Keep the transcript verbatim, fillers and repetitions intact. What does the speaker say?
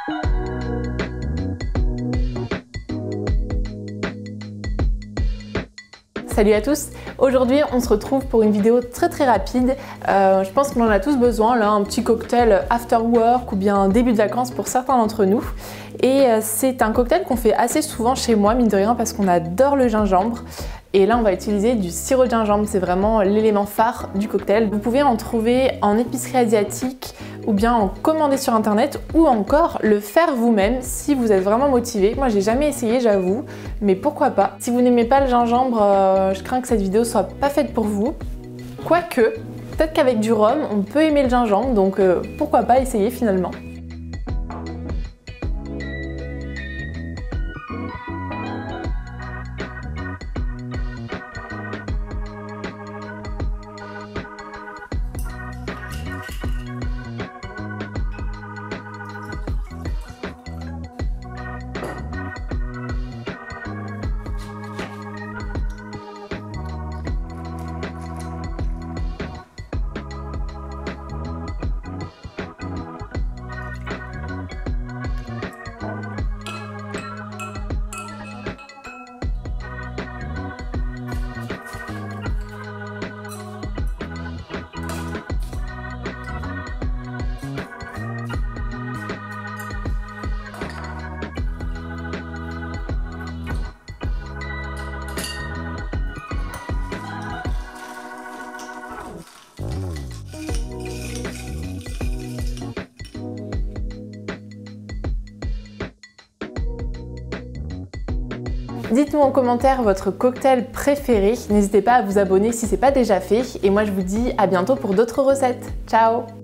Salut à tous! Aujourd'hui on se retrouve pour une vidéo très très rapide. Euh, je pense qu'on en a tous besoin, là, un petit cocktail after work ou bien début de vacances pour certains d'entre nous. Et euh, c'est un cocktail qu'on fait assez souvent chez moi, mine de rien, parce qu'on adore le gingembre. Et là on va utiliser du sirop de gingembre, c'est vraiment l'élément phare du cocktail. Vous pouvez en trouver en épicerie asiatique ou bien en commander sur internet ou encore le faire vous-même si vous êtes vraiment motivé. Moi j'ai jamais essayé, j'avoue, mais pourquoi pas. Si vous n'aimez pas le gingembre, euh, je crains que cette vidéo soit pas faite pour vous. Quoique, peut-être qu'avec du rhum on peut aimer le gingembre, donc euh, pourquoi pas essayer finalement. Dites-moi en commentaire votre cocktail préféré, n'hésitez pas à vous abonner si ce n'est pas déjà fait et moi je vous dis à bientôt pour d'autres recettes. Ciao!